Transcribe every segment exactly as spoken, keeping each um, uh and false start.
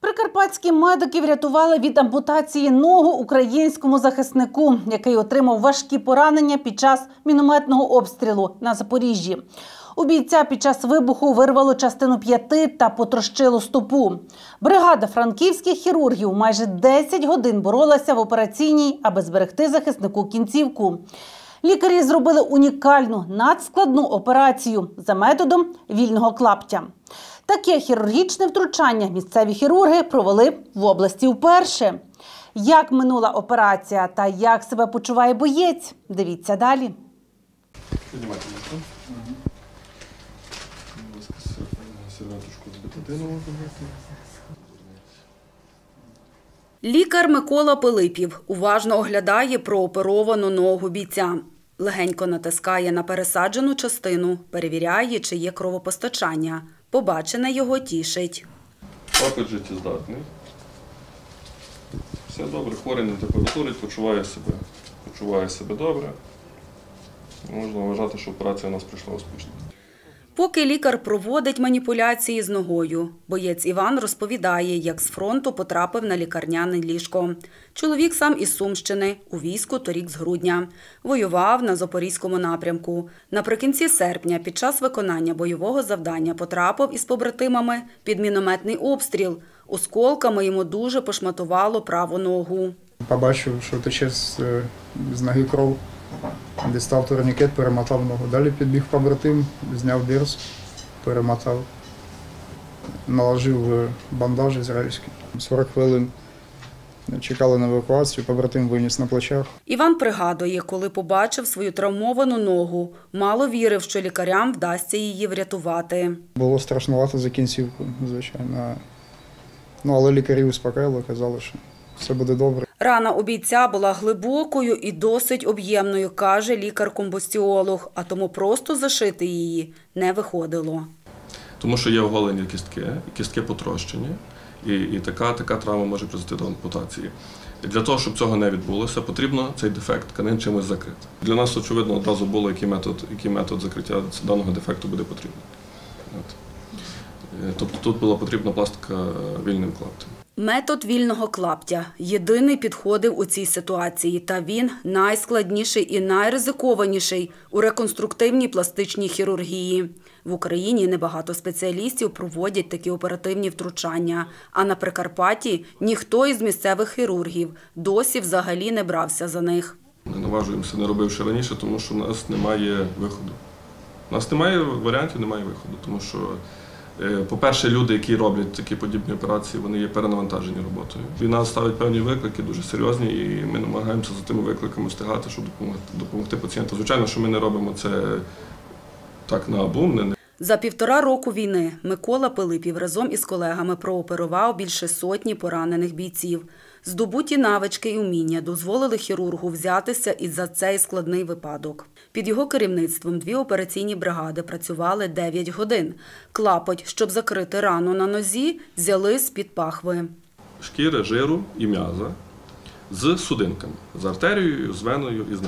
Прикарпатські медики врятували від ампутації ногу українському захиснику, який отримав важкі поранення під час мінометного обстрілу на Запоріжжі. У бійця під час вибуху вирвало частину п'яти та потрощило стопу. Бригада франківських хірургів майже десять годин боролася в операційній, аби зберегти захиснику кінцівку. Лікарі зробили унікальну, надскладну операцію за методом вільного клаптя. Таке хірургічне втручання місцеві хірурги провели в області вперше. Як минула операція та як себе почуває боєць, дивіться далі. Лікар Микола Пилипів уважно оглядає прооперовану ногу бійця. Легенько натискає на пересаджену частину, перевіряє, чи є кровопостачання. Побачене його тішить. Клапоть життєздатний. Все добре, хворий не температурить, почуває себе, почуває себе добре. Можна вважати, що операція у нас пройшла успішно. Поки лікар проводить маніпуляції з ногою, боєць Іван розповідає, як з фронту потрапив на лікарняне ліжко. Чоловік сам із Сумщини, у війську торік з грудня. Воював на Запорізькому напрямку. Наприкінці серпня під час виконання бойового завдання потрапив із побратимами під мінометний обстріл. Осколками йому дуже пошматувало праву ногу. Побачив, що тече з, з ноги кров. Дістав турнікет, перемотав ногу. Далі підбіг побратим, зняв бірс, перемотав, наложив бандаж ізраїльський. сорок хвилин чекали на евакуацію, побратим виніс на плечах. Іван пригадує, коли побачив свою травмовану ногу, мало вірив, що лікарям вдасться її врятувати. Було страшнувато за кінцівку, звичайно. Ну, але лікарі успокоїли, казали, що все буде добре. Рана у бійця була глибокою і досить об'ємною, каже лікар-комбустіолог, а тому просто зашити її не виходило. Тому що є оголені кістки, і кістки потрощені, і, і така, така травма може призвести до ампутації. І для того, щоб цього не відбулося, потрібно цей дефект тканин чимось закрити. Для нас, очевидно, одразу було, який метод, який метод закриття даного дефекту буде потрібен. От. Тобто тут була потрібна пластика вільним клаптем. Метод вільного клаптя – єдиний підходив у цій ситуації, та він найскладніший і найризикованіший у реконструктивній пластичній хірургії. В Україні небагато спеціалістів проводять такі оперативні втручання, а на Прикарпатті ніхто із місцевих хірургів досі взагалі не брався за них. Ми наважуємося, не робивши раніше, тому що у нас немає виходу. У нас немає варіантів, немає виходу, тому що по-перше, люди, які роблять такі подібні операції, вони є перенавантажені роботою. Війна ставить певні виклики, дуже серйозні, і ми намагаємося за тими викликами встигати, щоб допомогти, допомогти пацієнту. Звичайно, що ми не робимо це так наобум. За півтора року війни Микола Пилипів разом із колегами прооперував більше сотні поранених бійців. Здобуті навички і уміння дозволили хірургу взятися і за цей складний випадок. Під його керівництвом дві операційні бригади працювали дев'ять годин. Клапоть, щоб закрити рану на нозі, взяли з-під пахви. Шкіри, жиру і м'яза з судинками, з артерією, з веною і з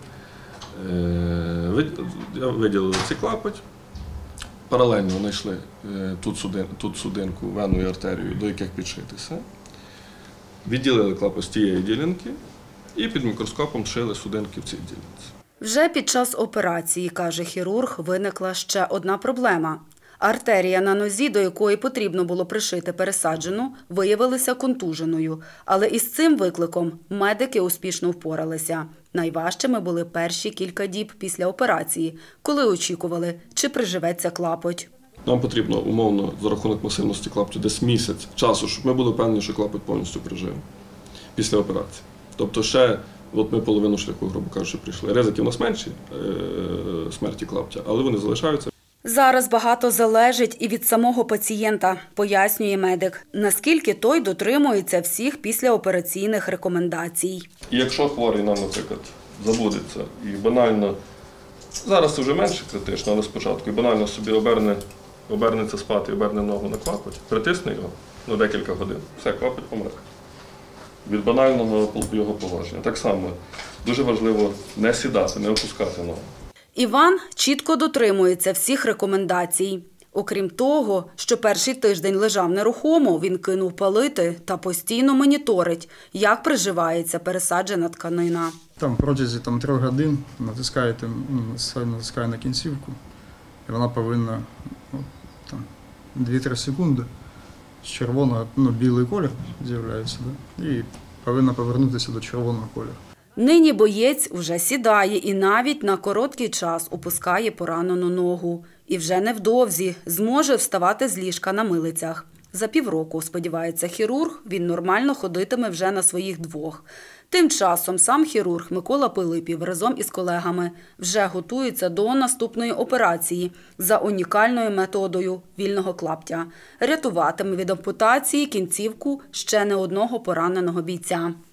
нервом. Виділили цей клапоть. Паралельно знайшли тут, судин, тут судинку, вену і артерію, до яких підшитися. Відділили клапоть з тієї ділянки і під мікроскопом шили судинки в цій ділянці. Вже під час операції, каже хірург, виникла ще одна проблема. Артерія на нозі, до якої потрібно було пришити пересаджену, виявилася контуженою. Але із цим викликом медики успішно впоралися. Найважчими були перші кілька діб після операції, коли очікували, чи приживеться клапоть. Нам потрібно, умовно, за рахунок масивності клаптю, десь місяць часу, щоб ми були впевнені, що клапоть повністю прижив після операції. Тобто ще, от ми половину шляху, грубо кажучи, прийшли. Ризики в нас менші, смерті клаптя, але вони залишаються. Зараз багато залежить і від самого пацієнта, пояснює медик, наскільки той дотримується всіх післяопераційних рекомендацій. І якщо хворий нам, наприклад, забудеться і банально, зараз це вже менше критично, але спочатку, і банально собі оберне, обернеться спати і оберне ногу на клапоть, притисне його на декілька годин, все, клапоть помре. Від банального його положення. Так само дуже важливо не сідати, не опускати ногу. Іван чітко дотримується всіх рекомендацій. Окрім того, що перший тиждень лежав нерухомо, він кинув палити та постійно моніторить, як приживається пересаджена тканина. Там протязі там, трьох годин натискаєте, ну, натискає на кінцівку, і вона повинна ну, там, дві-три секунди з червоного, ну, білий колір з'являється, да? І повинна повернутися до червоного кольору. Нині боєць уже сідає і навіть на короткий час опускає поранену ногу. І вже невдовзі зможе вставати з ліжка на милицях. За півроку, сподівається хірург, він нормально ходитиме вже на своїх двох. Тим часом сам хірург Микола Пилипів разом із колегами вже готується до наступної операції за унікальною методою вільного клаптя. Рятуватиме від ампутації кінцівку ще не одного пораненого бійця.